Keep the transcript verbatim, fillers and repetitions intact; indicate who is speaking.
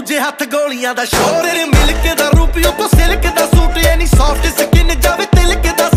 Speaker 1: ਦੂਜੇ ਹੱਥ ਗੋਲੀਆਂ ਦਾ ਸ਼ੋਰ। ਤੇਰੇ ਮਿਲਕ ਦਾ ਰੂਪ ਉਤੋਂ ਸਿਲਕ ਦਾ ਸੂਟ, ਐਨੀ ਸੌਫਟ ਸਕਿਨ ਜਾਵੇ ਤਿਲਕ ਦਾ